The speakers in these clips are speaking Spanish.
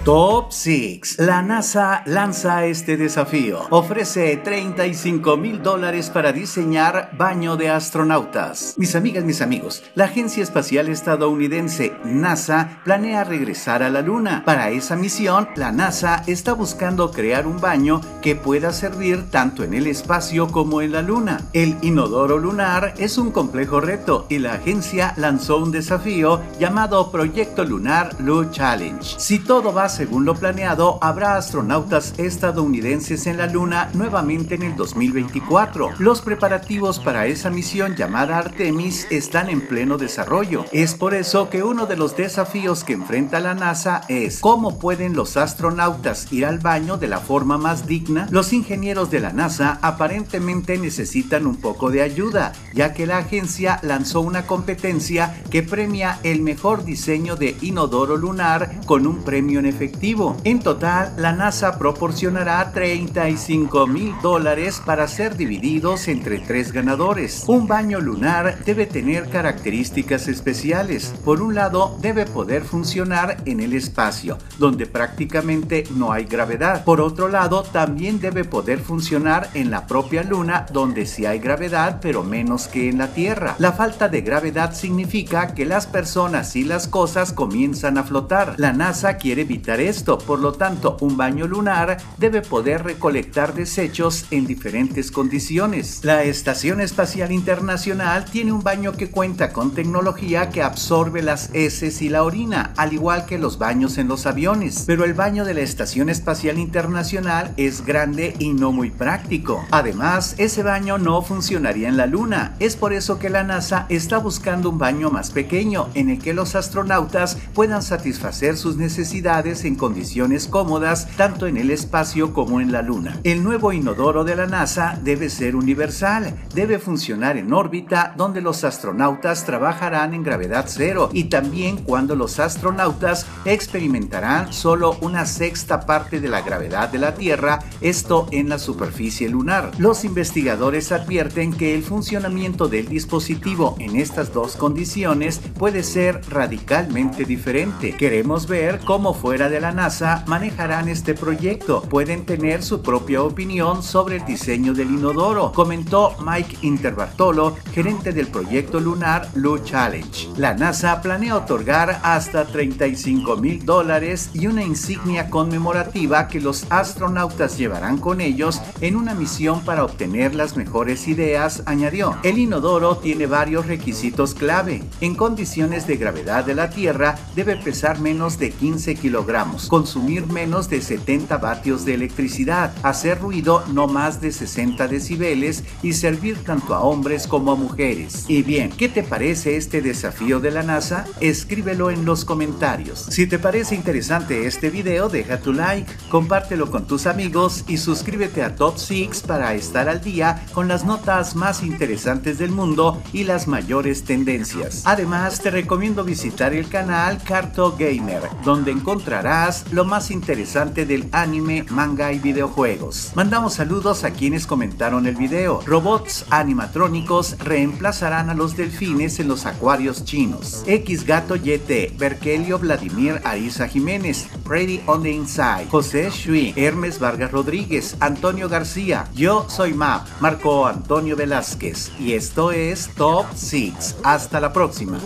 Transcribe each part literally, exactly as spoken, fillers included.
Top seis. La NASA lanza este desafío. Ofrece treinta y cinco mil dólares para diseñar baño de astronautas. Mis amigas, mis amigos, la Agencia Espacial Estadounidense NASA planea regresar a la Luna. Para esa misión, la NASA está buscando crear un baño que pueda servir tanto en el espacio como en la Luna. El inodoro lunar es un complejo reto y la agencia lanzó un desafío llamado Proyecto Lunar Loo Challenge. Si todo va según lo planeado, habrá astronautas estadounidenses en la Luna nuevamente en el dos mil veinticuatro. Los preparativos para esa misión llamada Artemis están en pleno desarrollo. Es por eso que uno de los desafíos que enfrenta la NASA es ¿cómo pueden los astronautas ir al baño de la forma más digna? Los ingenieros de la NASA aparentemente necesitan un poco de ayuda, ya que la agencia lanzó una competencia que premia el mejor diseño de inodoro lunar con un premio en efectivo. En total, la NASA proporcionará treinta y cinco mil dólares para ser divididos entre tres ganadores. Un baño lunar debe tener características especiales. Por un lado, debe poder funcionar en el espacio, donde prácticamente no hay gravedad. Por otro lado, también debe poder funcionar en la propia Luna, donde sí hay gravedad, pero menos que en la Tierra. La falta de gravedad significa que las personas y las cosas comienzan a flotar. La NASA quiere evitar esto, por lo tanto, un baño lunar debe poder recolectar desechos en diferentes condiciones. La Estación Espacial Internacional tiene un baño que cuenta con tecnología que absorbe las heces y la orina, al igual que los baños en los aviones, pero el baño de la Estación Espacial Internacional es grande y no muy práctico. Además, ese baño no funcionaría en la Luna. Es por eso que la NASA está buscando un baño más pequeño, en el que los astronautas puedan satisfacer sus necesidades en condiciones cómodas tanto en el espacio como en la Luna. El nuevo inodoro de la NASA debe ser universal, debe funcionar en órbita donde los astronautas trabajarán en gravedad cero y también cuando los astronautas experimentarán solo una sexta parte de la gravedad de la Tierra, esto en la superficie lunar. Los investigadores advierten que el funcionamiento del dispositivo en estas dos condiciones puede ser radicalmente diferente. Queremos ver cómo fuera de la NASA manejarán este proyecto. Pueden tener su propia opinión sobre el diseño del inodoro, comentó Mike Interbartolo, gerente del proyecto lunar Loo Challenge. La NASA planea otorgar hasta treinta y cinco mil dólares y una insignia conmemorativa que los astronautas llevarán con ellos en una misión para obtener las mejores ideas, añadió. El inodoro tiene varios requisitos clave. En condiciones de gravedad de la Tierra debe pesar menos de quince kilogramos, consumir menos de setenta vatios de electricidad, hacer ruido no más de sesenta decibeles y servir tanto a hombres como a mujeres. Y bien, ¿qué te parece este desafío de la NASA? Escríbelo en los comentarios. Si te parece interesante este video, deja tu like, compártelo con tus amigos y suscríbete a Top seis para estar al día con las notas más interesantes del mundo y las mayores tendencias. Además, te recomiendo visitar el canal Carto Gamer, donde encontrarás lo más interesante del anime, manga y videojuegos. Mandamos saludos a quienes comentaron el video. Robots animatrónicos reemplazarán a los delfines en los acuarios chinos. X Gato Y T, Berkelio Vladimir Ariza Jiménez, Freddy on the Inside, José Shui, Hermes Vargas Rodríguez, Antonio García. Yo soy Map, Marco Antonio Velázquez y esto es Top seis. Hasta la próxima.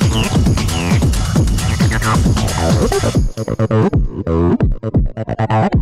Oh,